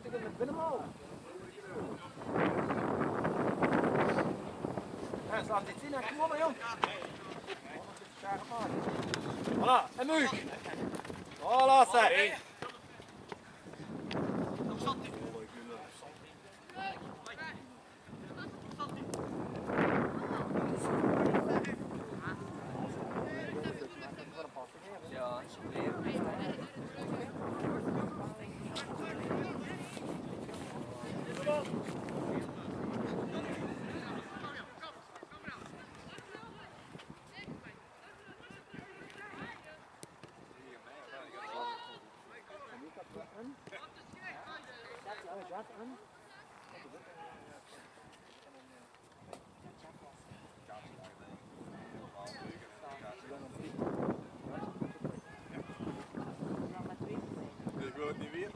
in het binnenbal. Ja, laat dit zien, kom op jong. Voilà, en Muuk. Voilà, zeg. Ja, Ik wil het niet weer.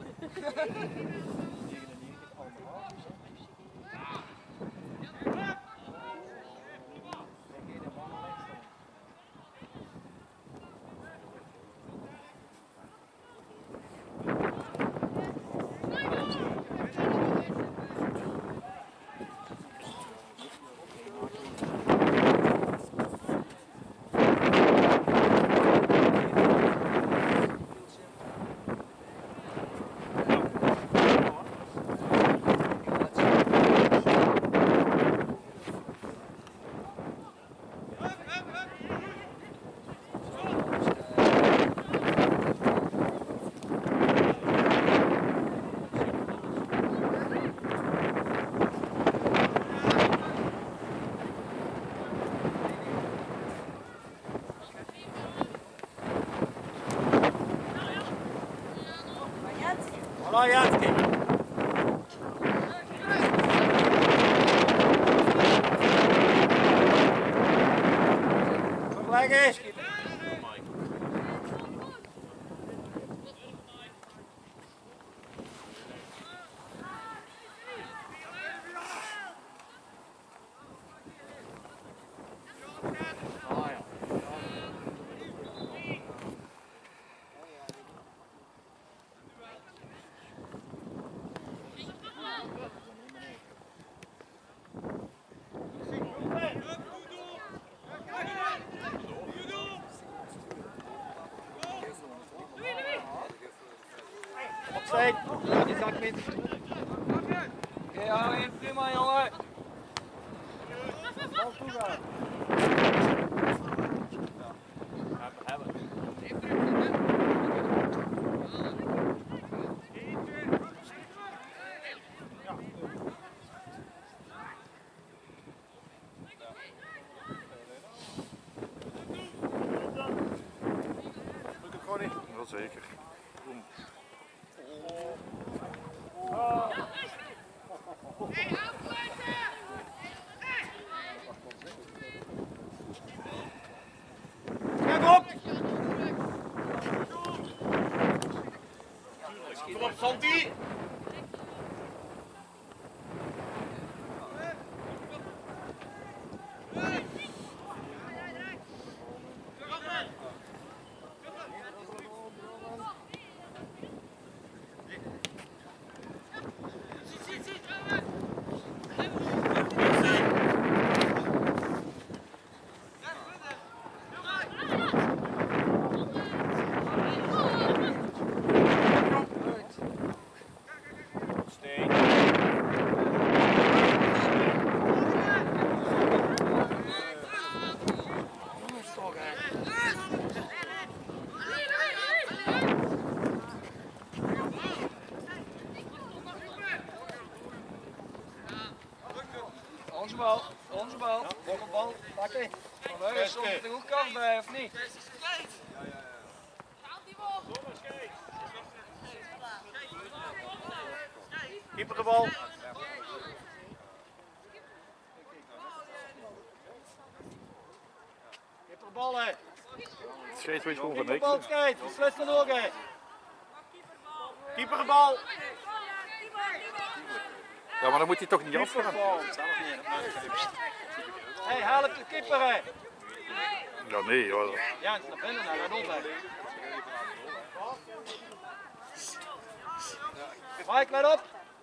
Voilà, Jatski. Gelijk eens. Opzij. Die zak niet. Oké, hou in, prima jongen. Bal toegaan. Lukt het gewoon niet? Wel zeker. Kijk op! Kom op, Santi! Onze bal. Volgende bal. Pakken. Maar wij soms de hoekkant bij of niet? Keeper de bal. Keeper de bal hè. Het scheet weet gewoon van Keeper de niks. bal scheidt. Beslist er nog hè. Keeper de bal. Ja, maar dan moet hij toch niet afgaan. Hé, haal het de keeper hè. Ja, nee hoor. Ja, naar binnen naar de doelweg. Mike, let op.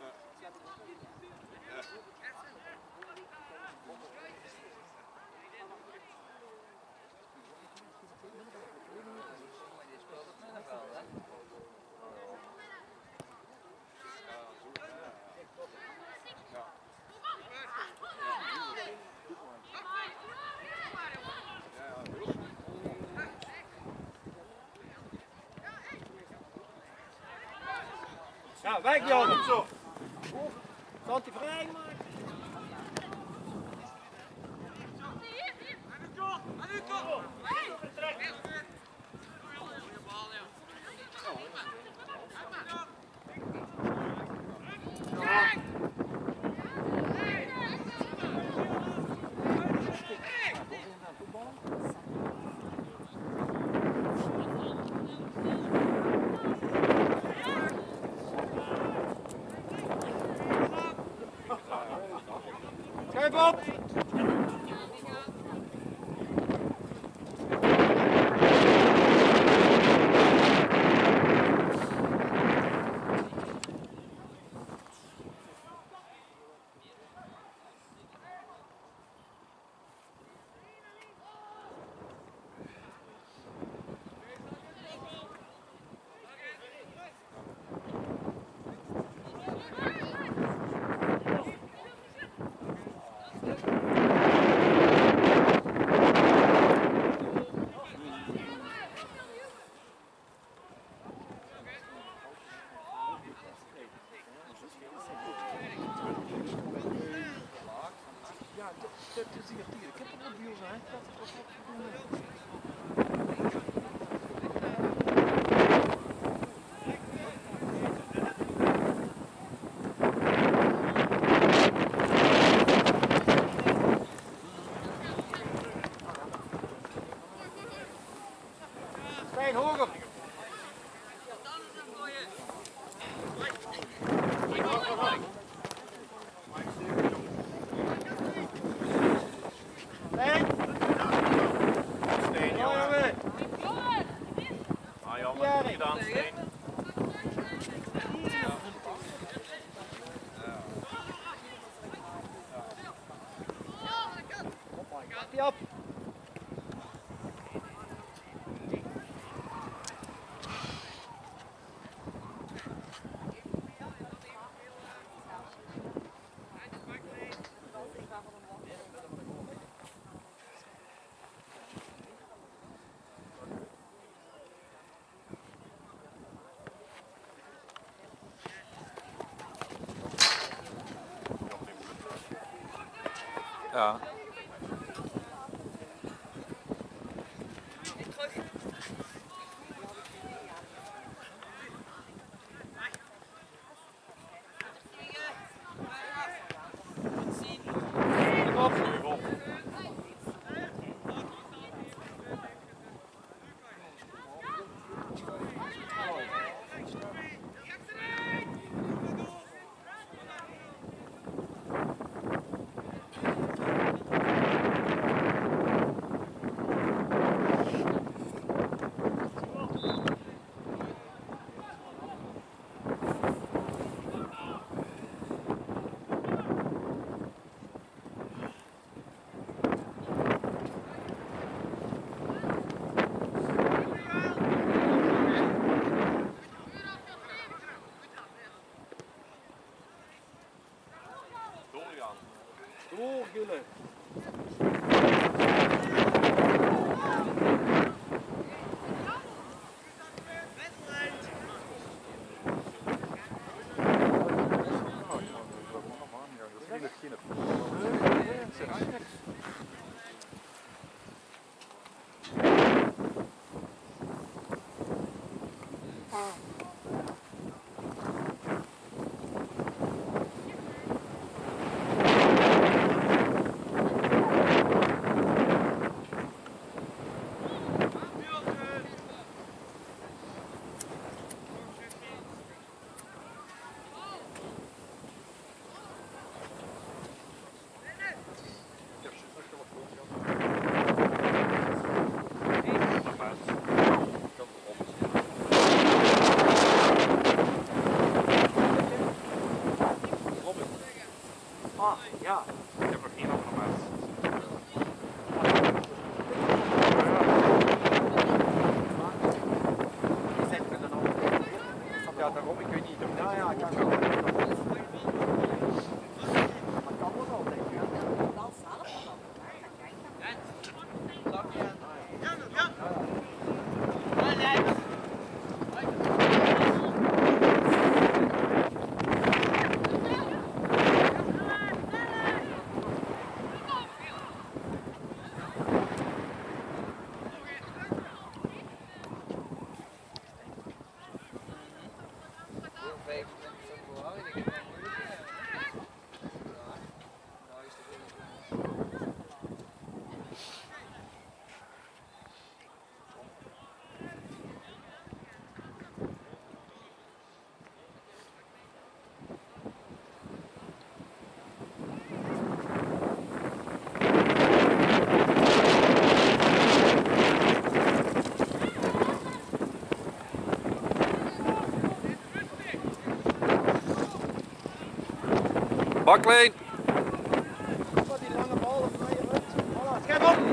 Ja, wijk Jan. Zo. Santi vrij maken. Schuif op! Ik heb het op bios aan. Stijn, hoger! Op. Ja. Doorgullen. Ja, daarom, ik weet niet. Ja, ja, ik kan wel. Maar kan dat al, denk ik. Wel zelf dan. Bakleen! Wat die lange bal of vrije lucht. Voilà. Schep op!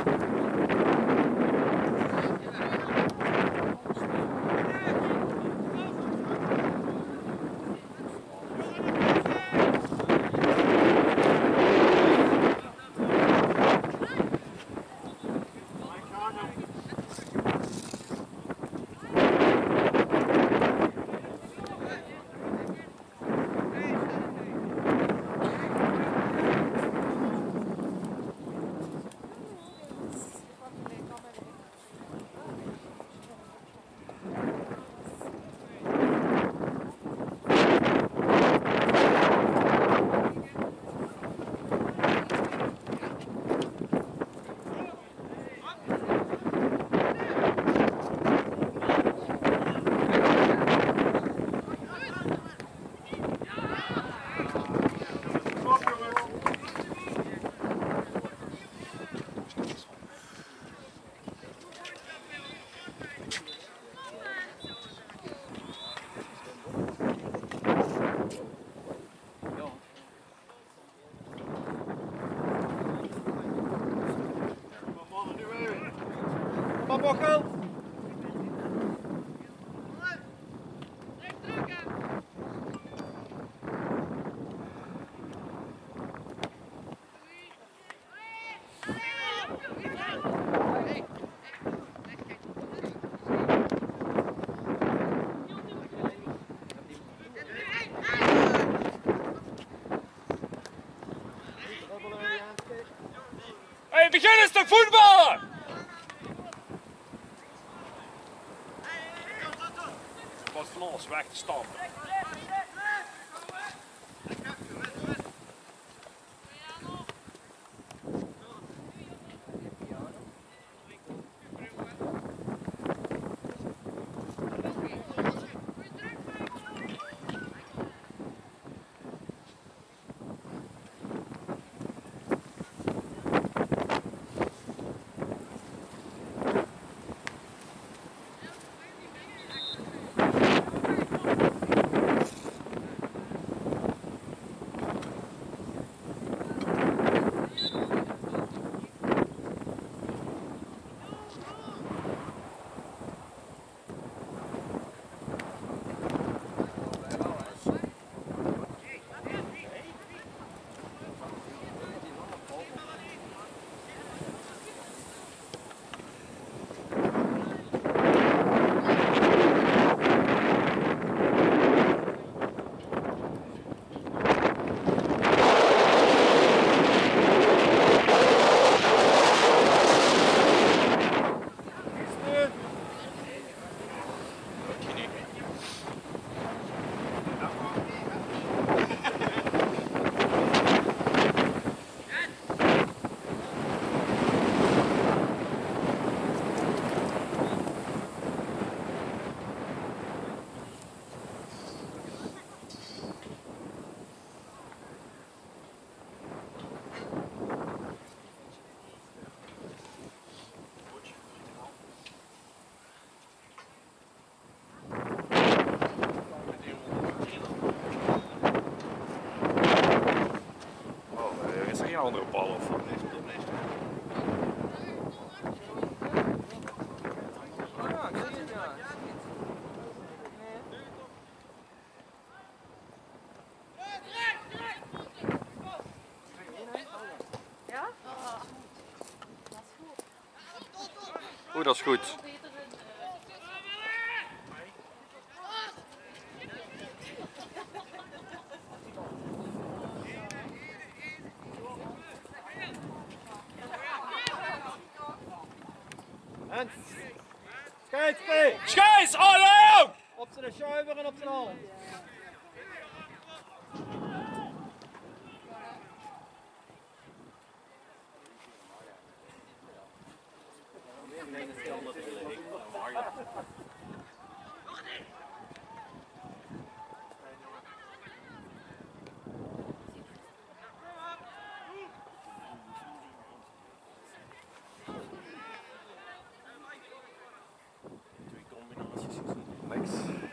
Kom op, Bokkel! Hey, begin eens te voetballen! Was van alles weg te stampen. Andere bal of. Oeh, dat is goed. En scheidsrechter! Scheids, all Op zijn schuiver en op zijn hand. Niks.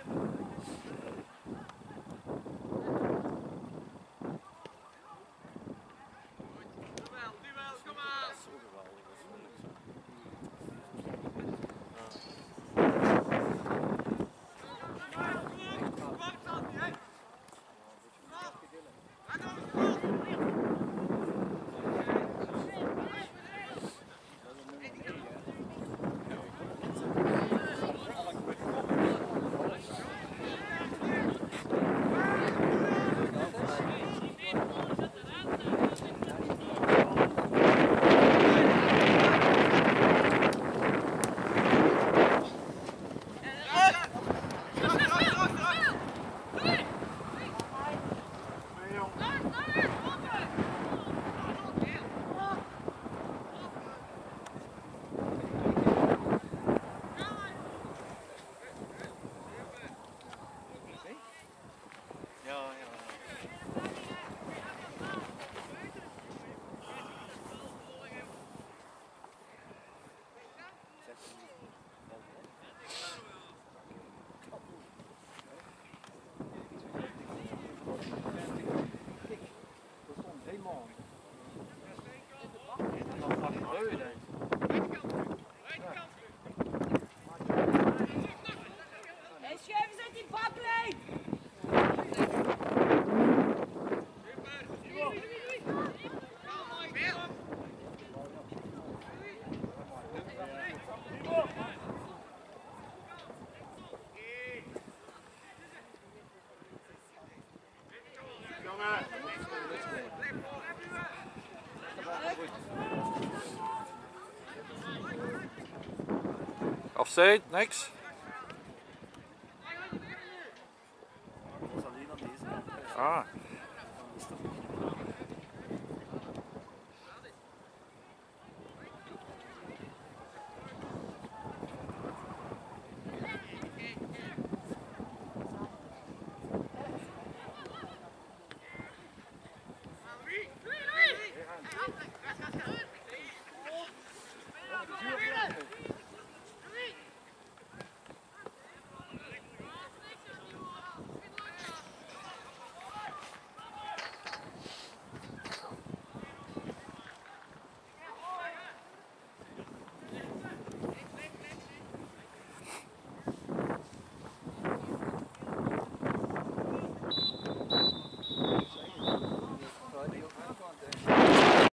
En schuif eens uit die baklijn! Offside, niks. Ah.